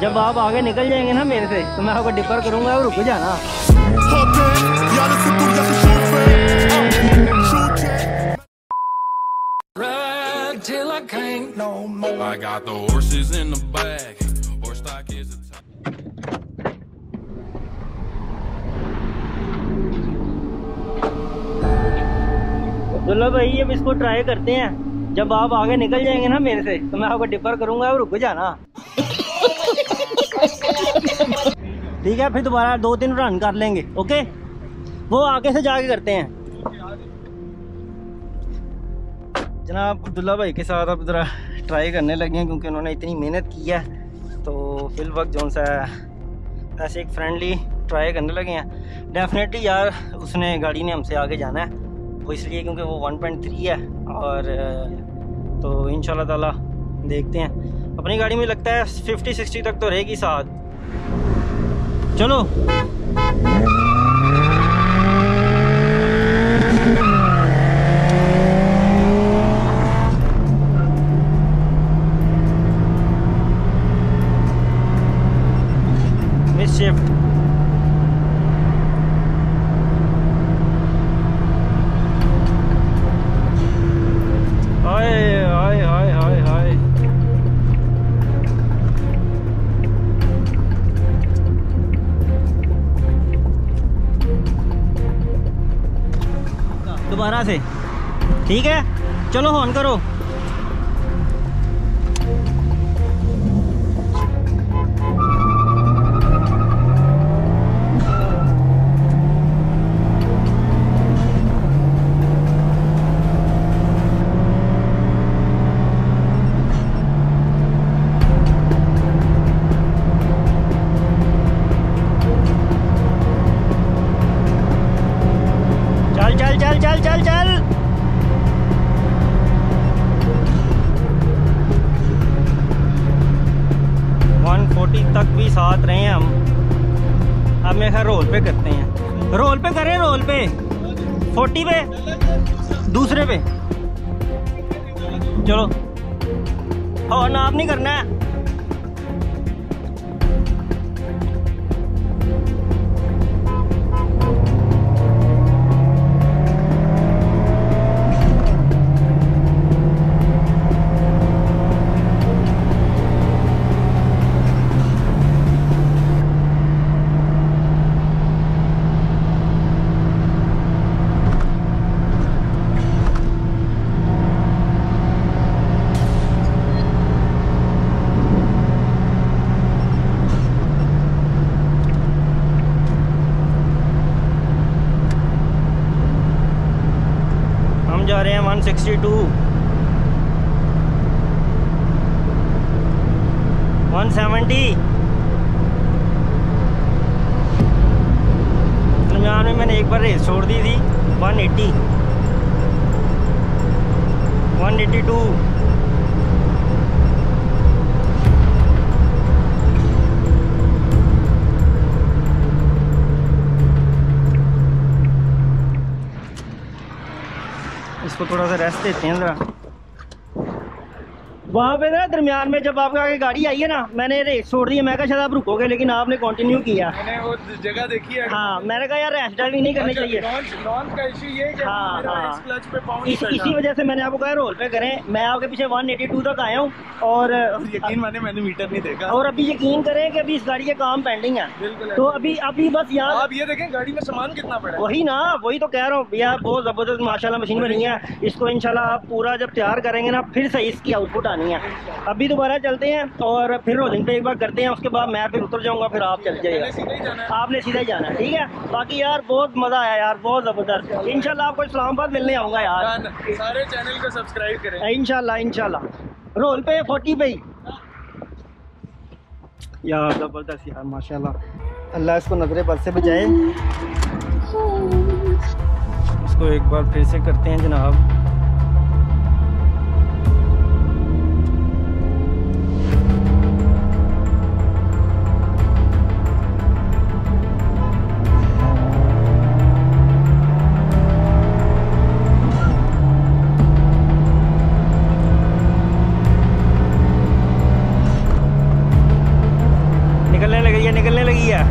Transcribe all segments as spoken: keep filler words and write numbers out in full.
जब आप आगे निकल जाएंगे ना मेरे से तो मैं आपको डिपर करूंगा और रुक जाना। चलो भाई अब इसको ट्राई करते हैं। जब आप आगे निकल जाएंगे ना मेरे से तो मैं आपको डिपर करूंगा और रुक जाना। ठीक है, फिर दोबारा दो तीन रन कर लेंगे। ओके, वो आगे से जाके करते हैं। जनाब अब्दुल्ला भाई के साथ अब ज़रा ट्राई करने लगे हैं क्योंकि उन्होंने इतनी मेहनत की है। तो फिल वक्त जो सा ऐसे एक फ्रेंडली ट्राई करने लगे हैं। डेफिनेटली यार उसने गाड़ी ने हमसे आगे जाना है, वो इसलिए क्योंकि वो वन पॉइंट थ्री है। और तो इंशाल्लाह ताला देखते हैं। अपनी गाड़ी में लगता है फिफ्टी सिक्सटी तक तो रहेगी साथ। चलो मिस शिफ्ट। हाय हाय हाय हाय हाय दोबारा से। ठीक है, चलो ऑन करो। चल चल चल चल चल वन फोर्टी तक भी साथ रहे हैं हम। अब मेरे ख्याल रोल पे करते हैं। रोल पे करें, रोल पे फोर्टी पे दूसरे पे। चलो और नाप नहीं करना है। जा रहे हैं one sixty two, one seventy. दरम्यान में मैंने एक बार रेस छोड़ दी थी। One eighty, one eighty two. इसको थोड़ा सा रेस्ट देते हैं जरा। वहाँ पे ना दरमियान में जब आपके आगे गाड़ी आई है ना, मैंने रेस छोड़ दी है। मैं कहा शायद आप रुकोगे, लेकिन आपने कंटिन्यू किया। मैंने वो जगह देखी है। हाँ, मैंने कहा यार रैश ड्राइविंग नहीं करनी चाहिए। लॉन्च का इशू ये है कि हाँ, मेरा हाँ। इस क्लच पे पाउंड इस, इसी वजह से मैंने आपको कहा रोल पे करें। मैं आपके पीछे वन एटी टू तक आया हूँ। और यकीन माने मैंने मीटर नहीं देखा। और अभी यकीन करें कि अभी इस गाड़ी के काम पेंडिंग है। बिल्कुल। तो अभी अभी बस यहाँ आप ये देखें गाड़ी में सामान कितना पड़ा है। वही ना, वही तो कह रहा हूँ भैया, बहुत जबरदस्त माशाल्लाह मशीन बनी है। इसको इंशाल्लाह आप पूरा जब तैयार करेंगे ना, फिर से इसकी आउटपुट आनी है। अभी दोबारा चलते हैं और फिर रोलिंग पे एक बार करते हैं। उसके बाद मैं फिर उतर जाऊंगा, फिर आप चल जाइएगा। आपने सीधा ही जाना है, ठीक है। बाकी यार बहुत मजा आया यार, बहुत जबरदस्त। इंशाल्लाह आपको इस्लामाबाद मिलने आऊंगा यार। सारे चैनल को सब्सक्राइब करें इंशाल्लाह इंशाल्लाह। रोल पे फोर्टी पे यार, जबरदस्त यार माशाल्लाह। अल्लाह इसको नजरे बद से बचाए। इसको एक बार फिर से करते हैं जनाब। गई है।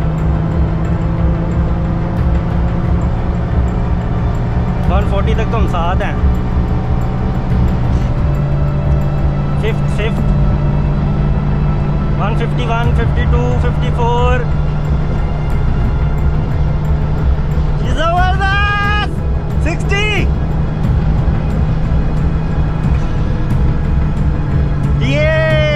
वन फोर्टी तक तो हम साथ हैं। Fifth fifth one fifty one fifty two fifty four जबरदस्त सिक्सटी ये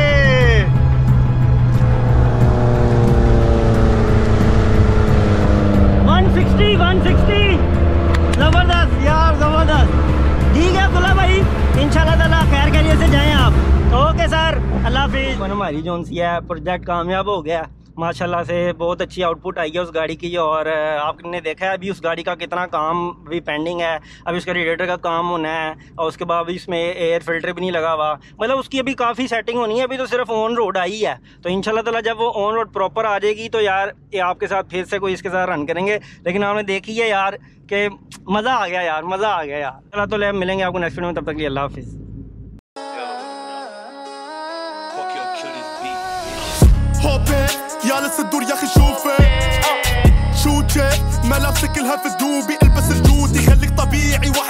वन सिक्सटी वन सिक्सटी जबरदस्त यार जबरदस्त। ठीक है अब्दुल्ला भाई, इंशाल्लाह ताला खैर खैरियत से जाएं आप। ओके सर, अल्लाह हाफिज़। हमारी जो सी है प्रोजेक्ट कामयाब हो गया माशाल्लाह से, बहुत अच्छी आउटपुट आई है उस गाड़ी की। और आपने देखा है अभी उस गाड़ी का कितना काम भी पेंडिंग है। अभी उसका रेडिएटर का काम होना है और उसके बाद इसमें एयर फिल्टर भी नहीं लगा हुआ, मतलब उसकी अभी काफ़ी सेटिंग होनी है। अभी तो सिर्फ ऑन रोड आई है, तो इंशाल्लाह ताला जब वो ऑन रोड प्रॉपर आ जाएगी तो यार ये आपके साथ फिर से कोई इसके साथ रन करेंगे। लेकिन आपने देखी है यार कि मज़ा आ गया यार, मज़ा आ गया यार। चला तो ले मिलेंगे आपको नेक्स्ट वीडियो में, तब तक के लिए अल्लाह हाफिज़। جالس الدور يا اخي شوفك شو تشيك ملابسك كلها في الدوبي البس الجودي خليك طبيعي.